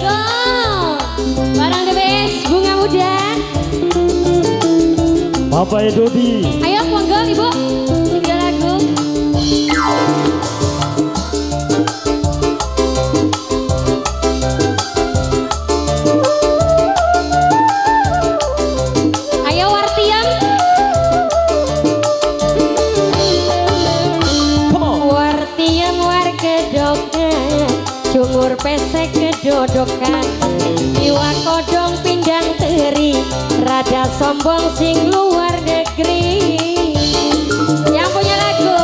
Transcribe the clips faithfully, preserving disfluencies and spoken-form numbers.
Go. Barang the best, bunga muda. Bapak Dodi. Ayo monggo Ibu, tiga lagu. Ayo Wartiam. Wartiam war kedoknya, cungur pesek kedodokan. Iwa kodong pindang teri, rada sombong sing luar negeri. Yang punya lagu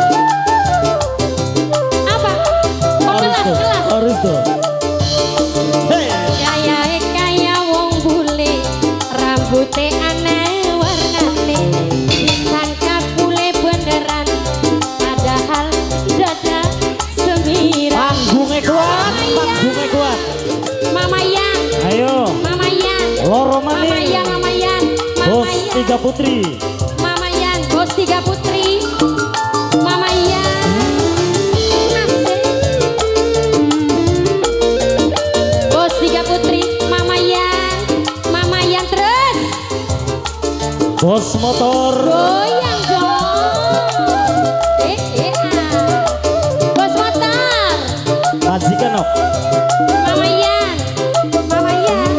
apa? Oh kelas, kelas. Aristo. Hey. Kaya kaya wong bule, rambutnya aneh warnane. Disangka bule beneran, padahal dada semira. Panggungnya kuat, panggungnya kuat. Mama Yan, Ayo. Mama Yan, Loro Mama maning. Yan, Mama Yan, Mama Bos Yan. tiga putri. Mama Yan, bos tiga putri. Mama Yan. Asik. Bos tiga putri, Mama Yan. Mama Yan terus. Bos motor. Goyang dong. Eh, eh, ah. Bos motor. Majikan ok. Mama Yan. Mama Yan.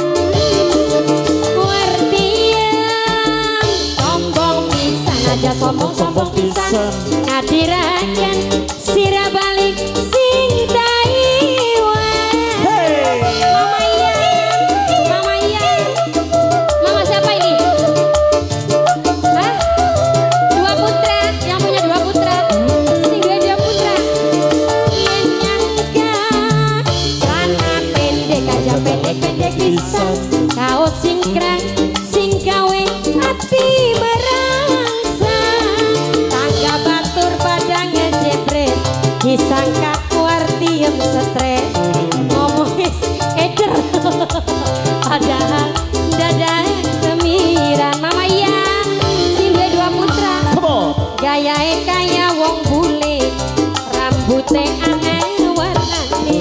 Wartiam. Sombong pisan aja sombong-sombong pisan. Ngadirakan sirah balik sing Taiwan. Hey. Mama Yan. Mama Yan. Mama siapa ini? Hah? Dua putra, yang punya dua putra. Sing dua dua putra. Yen nyangka celana pendek aja pendek-pendek pisan. Kaos singkrang sing gawe ati merangsang. Tangga batur pada ngejepret, disangka Wartiam stres. Ngomongnya eder, padahal dada semiran. Mama Yan, sing dua dua putra. Come on. Gaya kaya wong bule, rambutnya aneh warnane.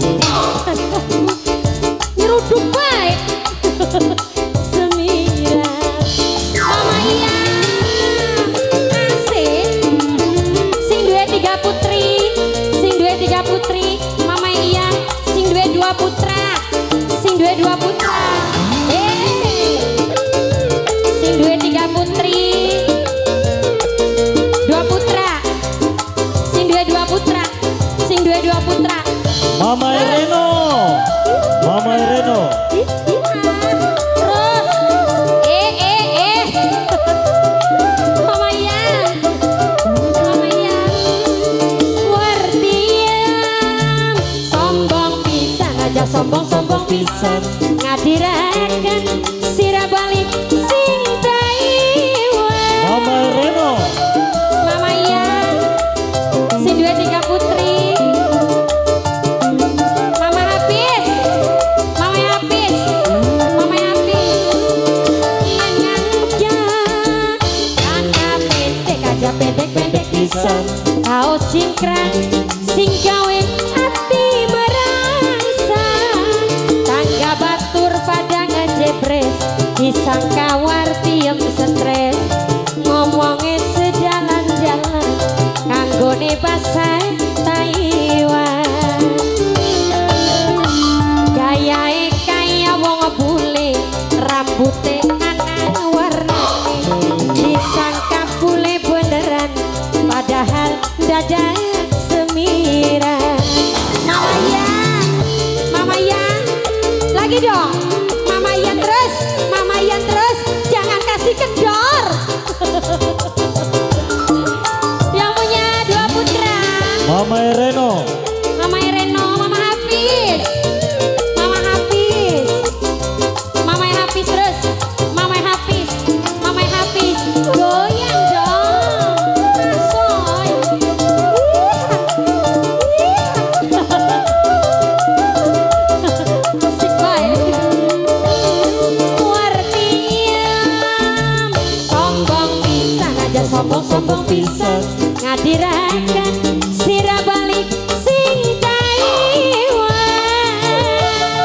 Nyeruduk baik. Semiran. Mama Yan, asik. Sing dua tiga putri, sing dua tiga putri. Mama Yan, sing dua dua putra, sing dua dua putra. Eh, sing dua tiga putri. Dua putra, sing dua dua putra, sing dua dua putra. Mama Reno. Mama Reno. Terus, eh eh eh, Mama Yan, Mama Yan, Wartiam, sombong pisan aja sombong-sombong pisan. Ngadirakan sirah balik sing Taiwan. Mama Reno. Mama Yan, si dua tiga putri. Mama Hafiz, Mama Hafiz, Mama Hafiz. Nganja, tangga pendek aja pendek-pendek pisan. Kaos singkrang, sing gawe ati merangsang. Tangga batur pada ngejepres, disangka Wartiam stres. Ngomongnya sejalan-jalan, kanggone bahasa Taiwan. Gayae kaya wong bule, rambutnya aneh warnane. Disangka bule beneran, padahal dada semiran. Mama Yan, Mama Yan, lagi dong. Mama Yan terus, Mama Yan terus, jangan kasih kendor. Yang punya dua putra. Mama Reno. Mama Reno, Mama Hafiz, Mama Hafiz, Mama Hafiz terus, Mama Hafiz, Mama Hafiz, goyang dong, asoy. Asik baik. Wartiam, sombong pisan aja sombong-sombong pisan. Ngadirakan sirah balik sing Taiwan.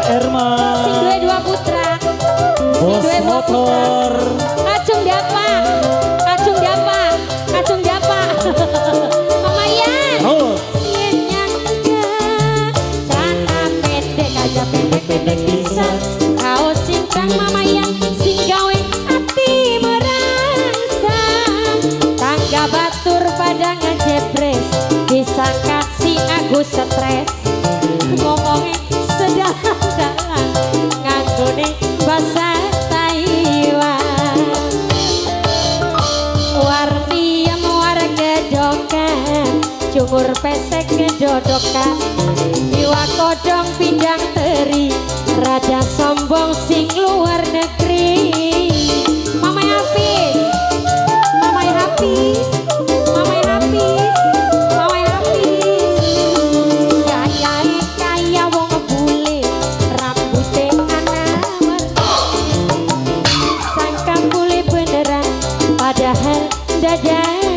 Erma. Sing duwe dua putra. Sing Bos duwe dua putra. motor. Acung diapa? Acung diapa? Acung diapa? Mama Ian. Terus. Yen nyangka celana pendek aja pendek-pendek bisa. Kaos singkrang Mama Ian sing gawe ati merangsang. Tangga batur pada ngejepres disangka si Agus stres. Ngomongnya sedalan-dalan nganggone bahasa Taiwan. Warni yang warga gedokan cukur pesek gedodokan jiwa kodong pindang teri rada sombong sing luar negeri. Mama Hafiz, Mama Hafiz, Mama Hafiz, Mama Hafiz. Kaya kaya wong bule rambute anawar. Sangka bule beneran padahal dada